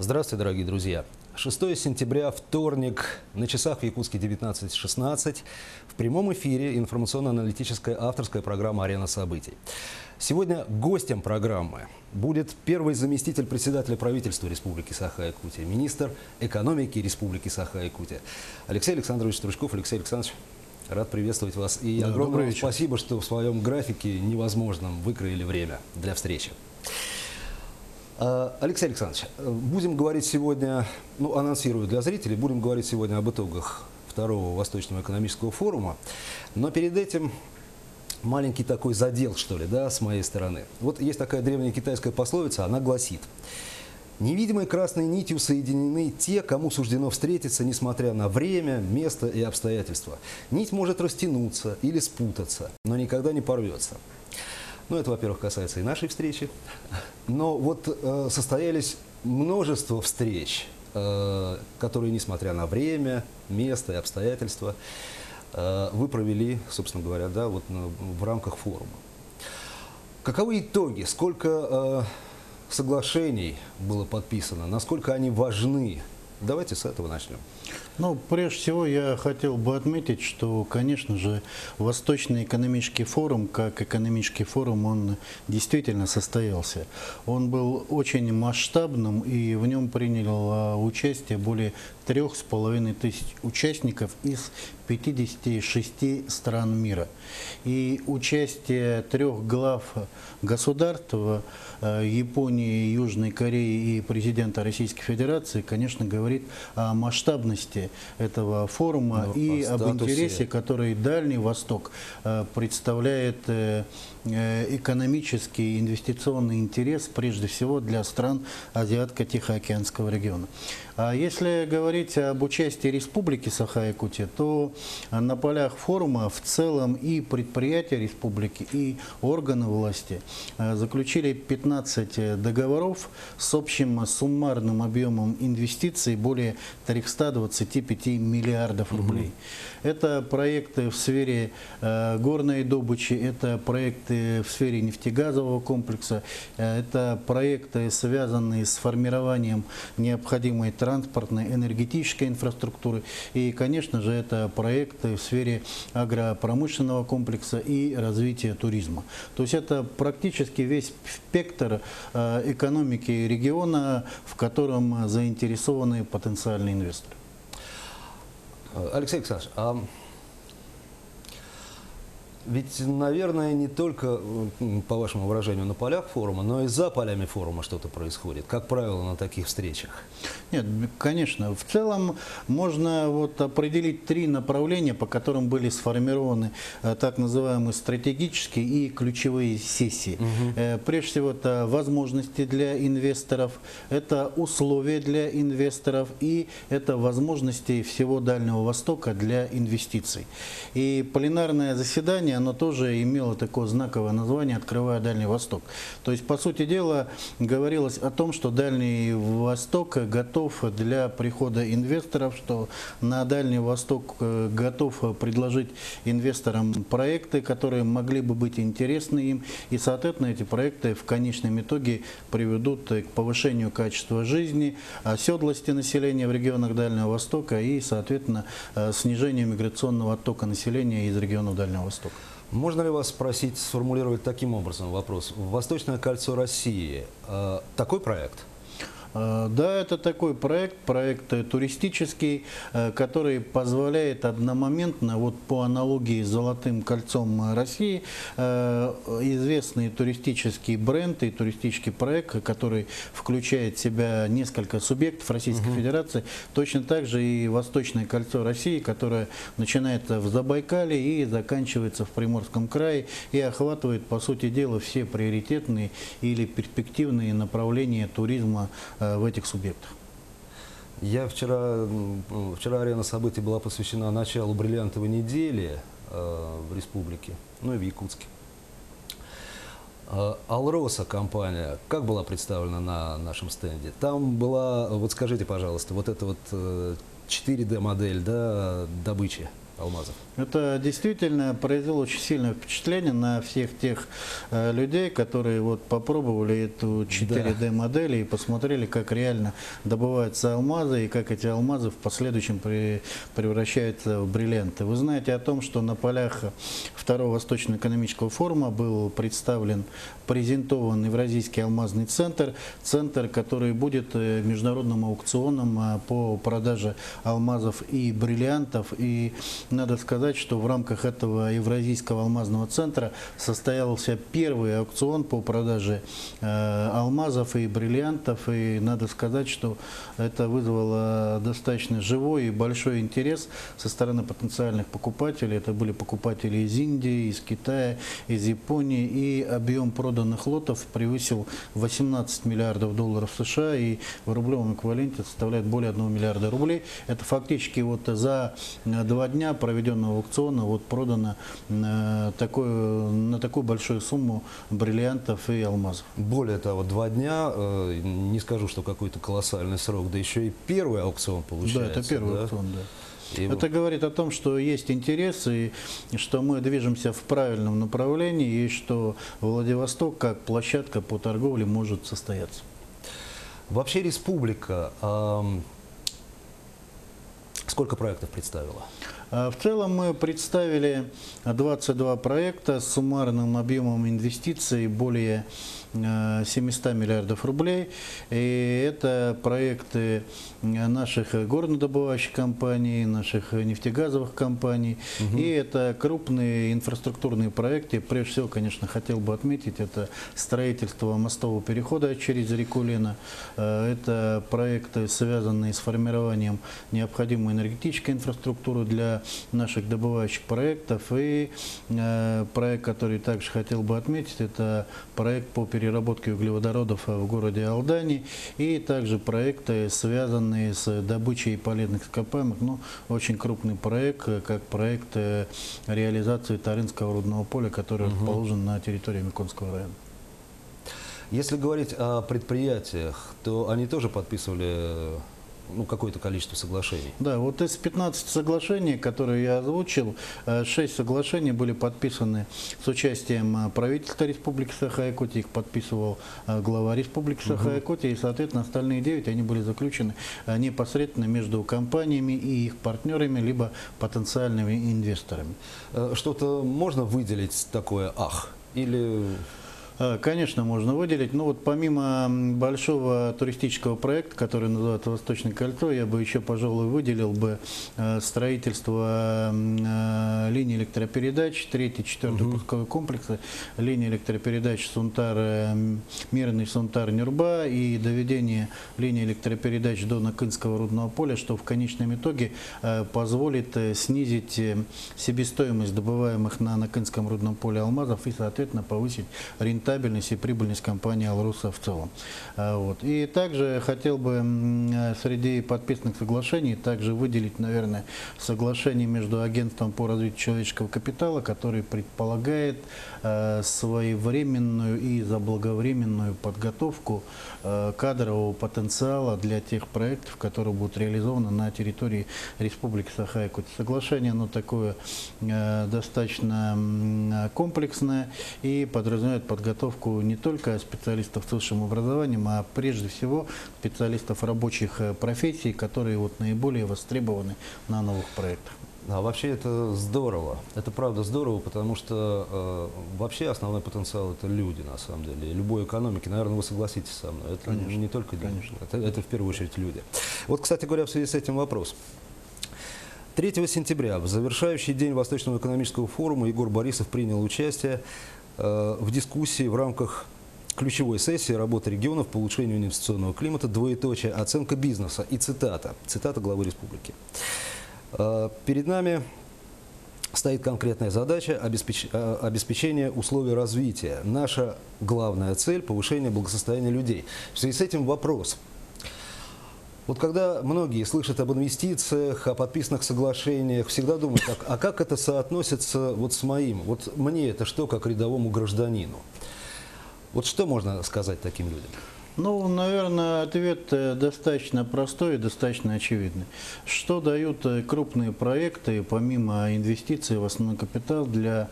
Здравствуйте, дорогие друзья. 6 сентября, вторник, на часах в Якутске 19:16. В прямом эфире информационно-аналитическая авторская программа «Арена событий». Сегодня гостем программы будет первый заместитель председателя правительства Республики Саха-Якутия, министр экономики Республики Саха-Якутия Алексей Александрович Стручков. Алексей Александрович, рад приветствовать вас. И огромное спасибо, что в своем графике невозможном выкроили время для встречи. Алексей Александрович, будем говорить сегодня, анонсирую для зрителей, будем говорить сегодня об итогах второго Восточного экономического форума. Но перед этим маленький такой задел, что ли, с моей стороны. Вот есть такая древняя китайская пословица, она гласит: невидимой красной нитью соединены те, кому суждено встретиться, несмотря на время, место и обстоятельства. Нить может растянуться или спутаться, но никогда не порвется. Это, во-первых, касается и нашей встречи. Но вот состоялись множество встреч, которые, несмотря на время, место и обстоятельства, вы провели, собственно говоря, в рамках форума. Каковы итоги? Сколько соглашений было подписано? Насколько они важны? Давайте с этого начнем. Прежде всего, я хотел бы отметить, что, конечно же, Восточный экономический форум, как экономический форум, он действительно состоялся. Он был очень масштабным, и в нем приняло участие более 3500 участников из 56 стран мира. И участие 3 глав государств Японии, Южной Кореи и президента Российской Федерации, конечно, говорит о масштабности этого форума и об интересе, который Дальний Восток представляет экономический, инвестиционный интерес, прежде всего, для стран Азиатско-Тихоокеанского региона. А если говорить об участии Республики Саха-Якутия, то на полях форума в целом и предприятия республики, и органы власти заключили 15 договоров с общим суммарным объемом инвестиций более 325 миллиардов рублей. Это проекты в сфере горной добычи, это проекты в сфере нефтегазового комплекса, это проекты, связанные с формированием необходимой транспортной, энергетической инфраструктуры. И, конечно же, это проекты в сфере агропромышленного комплекса и развития туризма. То есть это практически весь спектр экономики региона, в котором заинтересованы потенциальные инвесторы. Алексей Александрович, ведь, наверное, не только, по вашему выражению, на полях форума, но и за полями форума что-то происходит, как правило, на таких встречах. Нет, конечно. В целом можно определить 3 направления, по которым были сформированы так называемые стратегические и ключевые сессии. Прежде всего, это возможности для инвесторов, это условия для инвесторов и это возможности всего Дальнего Востока для инвестиций. И пленарное заседание, оно тоже имело такое знаковое название «Открывая Дальний Восток». То есть, по сути дела, говорилось о том, что Дальний Восток готов для прихода инвесторов, что на Дальний Восток готов предложить инвесторам проекты, которые могли бы быть интересны им. И, соответственно, эти проекты в конечном итоге приведут к повышению качества жизни, оседлости населения в регионах Дальнего Востока и, соответственно, снижению миграционного оттока населения из регионов Дальнего Востока. Можно ли вас спросить, сформулировать таким образом вопрос? Восточное кольцо России такой проект? Да, это такой проект туристический, который позволяет одномоментно, по аналогии с Золотым кольцом России, известный туристический бренд и туристический проект, который включает в себя несколько субъектов Российской Федерации, точно так же и Восточное кольцо России, которое начинается в Забайкалье и заканчивается в Приморском крае и охватывает, по сути дела, все приоритетные или перспективные направления туризма в этих субъектах. Вчера арена событий была посвящена началу бриллиантовой недели в республике, и в Якутске. Алроса компания, как была представлена на нашем стенде? Там была, скажите, пожалуйста, 4D модель добычи. алмазов? Это действительно произвело очень сильное впечатление на всех тех людей, которые вот попробовали эту 4D-модель и посмотрели, как реально добываются алмазы и как эти алмазы в последующем превращаются в бриллианты. Вы знаете о том, что на полях второго Восточного экономического форума был представлен, презентован Евразийский алмазный центр, который будет международным аукционом по продаже алмазов и бриллиантов. И надо сказать, что в рамках этого Евразийского алмазного центра состоялся первый аукцион по продаже алмазов и бриллиантов. И надо сказать, что это вызвало достаточно живой и большой интерес со стороны потенциальных покупателей. Это были покупатели из Индии, из Китая, из Японии. И объем проданных лотов превысил 18 миллиардов долларов США и в рублевом эквиваленте составляет более 1 миллиарда рублей. Это фактически вот за 2 дня проведенного аукциона вот продано на такую большую сумму бриллиантов и алмазов. Более того, 2 дня, не скажу, что какой-то колоссальный срок, да еще и первый аукцион получается. Да, это первый аукцион, да. И это говорит о том, что есть интерес, и что мы движемся в правильном направлении, и что Владивосток как площадка по торговле может состояться. Вообще республика сколько проектов представила? В целом мы представили 22 проекта с суммарным объемом инвестиций более 700 миллиардов рублей. И это проекты наших горнодобывающих компаний, наших нефтегазовых компаний. И это крупные инфраструктурные проекты. Прежде всего, конечно, хотел бы отметить, это строительство мостового перехода через реку Лена. Это проекты, связанные с формированием необходимой энергетической инфраструктуры для наших добывающих проектов. И проект, который также хотел бы отметить, это проект по переработке углеводородов в городе Алдане. И также проекты, связанные с добычей полезных ископаемых. Ну, очень крупный проект, как проект реализации Тарынского рудного поля, который расположен на территории Миконского района. Если говорить о предприятиях, то они тоже подписывали какое-то количество соглашений. Да, вот из 15 соглашений, которые я озвучил, 6 соглашений были подписаны с участием правительства Республики Саха-Якутия, их подписывал глава Республики Саха-Якутия, и, соответственно, остальные 9, они были заключены непосредственно между компаниями и их партнерами, либо потенциальными инвесторами. Что-то можно выделить такое «ах» или... Конечно, можно выделить. Но вот помимо большого туристического проекта, который называется «Восточное кольцо», я бы еще, пожалуй, выделил бы строительство линии электропередач, 3-4 пусковые комплексы, линии электропередач Мирный Сунтар-Нюрба и доведение линии электропередач до Накынского рудного поля, что в конечном итоге позволит снизить себестоимость добываемых на Накынском рудном поле алмазов и, соответственно, повысить рентабельность и прибыльность компании «Алруса» в целом. Вот. И также хотел бы среди подписанных соглашений также выделить, наверное, соглашение между Агентством по развитию человеческого капитала, который предполагает своевременную и заблаговременную подготовку кадрового потенциала для тех проектов, которые будут реализованы на территории Республики Саха-Якутия. Соглашение, оно такое достаточно комплексное и подразумевает подготовку не только специалистов с высшим образованием, а прежде всего специалистов рабочих профессий, которые вот наиболее востребованы на новых проектах. А вообще это здорово, это правда здорово, потому что вообще основной потенциал это люди на самом деле. Любой экономики, наверное, вы согласитесь со мной, это конечно, не только деньги, это в первую очередь люди. Вот, кстати говоря, в связи с этим вопрос. 3 сентября, в завершающий день Восточного экономического форума, Егор Борисов принял участие в дискуссии в рамках ключевой сессии работы регионов по улучшению инвестиционного климата, двоеточие, оценка бизнеса и цитата главы республики. Перед нами стоит конкретная задача обеспечения условий развития. Наша главная цель – повышение благосостояния людей. В связи с этим вопрос. Вот когда многие слышат об инвестициях, о подписанных соглашениях, всегда думают, а как это соотносится вот с моим? Вот мне это что, как рядовому гражданину? Вот что можно сказать таким людям? Ну, наверное, ответ достаточно простой и достаточно очевидный. Что дают крупные проекты, помимо инвестиций в основной капитал, для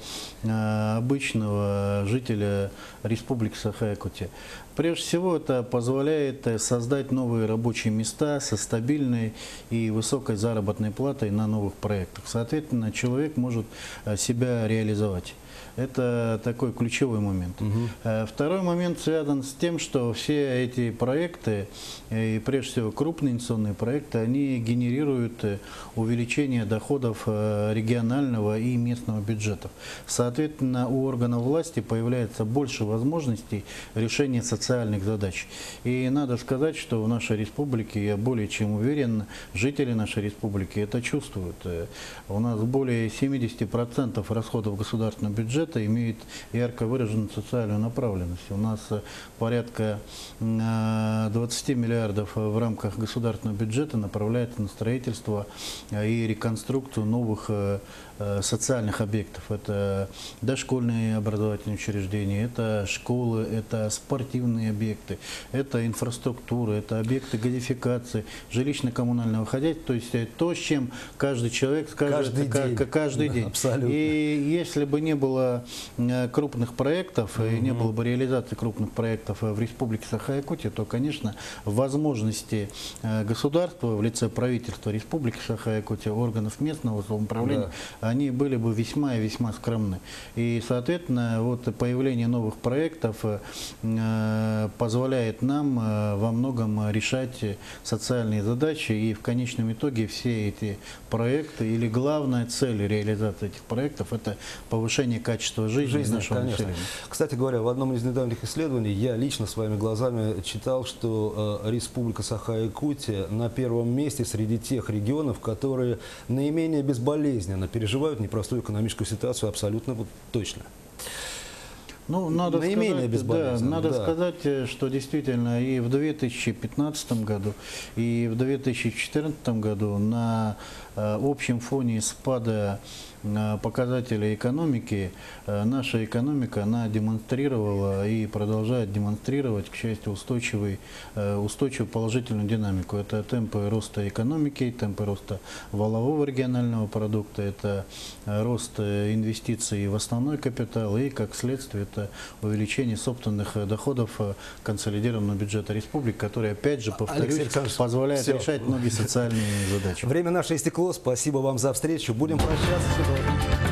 обычного жителя Республики Саха-Якутия? Прежде всего, это позволяет создать новые рабочие места со стабильной и высокой заработной платой на новых проектах. Соответственно, человек может себя реализовать. Это такой ключевой момент. Второй момент связан с тем, что все эти проекты, и прежде всего крупные инвестиционные проекты, они генерируют увеличение доходов регионального и местного бюджетов. Соответственно, у органов власти появляется больше возможностей решения социальных задач. И надо сказать, что в нашей республике, я более чем уверен, жители нашей республики это чувствуют. У нас более 70% расходов государственного бюджета имеет ярко выраженную социальную направленность. У нас порядка 20 миллиардов в рамках государственного бюджета направляется на строительство и реконструкцию новых социальных объектов. Это дошкольные образовательные учреждения, это школы, это спортивные объекты, это инфраструктура, это объекты газификации, жилищно-коммунального хозяйства. То есть то, с чем каждый человек скажет каждый день. Абсолютно. И если бы не было крупных проектов, и не было бы реализации крупных проектов в Республике Саха-Якутия, то, конечно, возможности государства в лице правительства Республики Саха-Якутия, органов местного самоуправления, они были бы весьма и весьма скромны. И, соответственно, вот появление новых проектов позволяет нам во многом решать социальные задачи, и в конечном итоге все эти проекты, или главная цель реализации этих проектов, это повышение качества жизни нашего населения. Кстати говоря, в одном из недавних исследований я лично своими глазами читал, что Республика Саха-Якутия на первом месте среди тех регионов, которые наименее безболезненно переживают непростую экономическую ситуацию, абсолютно точно. Ну, надо сказать, что действительно и в 2015 году, и в 2014 году на общем фоне спада показателей экономики, наша экономика, она демонстрировала и продолжает демонстрировать, к счастью, устойчивую положительную динамику. Это темпы роста экономики, темпы роста валового регионального продукта, это рост инвестиций в основной капитал и, как следствие, это увеличение собственных доходов консолидированного бюджета республики, который, опять же, повторюсь, позволяет решать многие социальные задачи. Время наше истекло. Спасибо вам за встречу. Будем прощаться.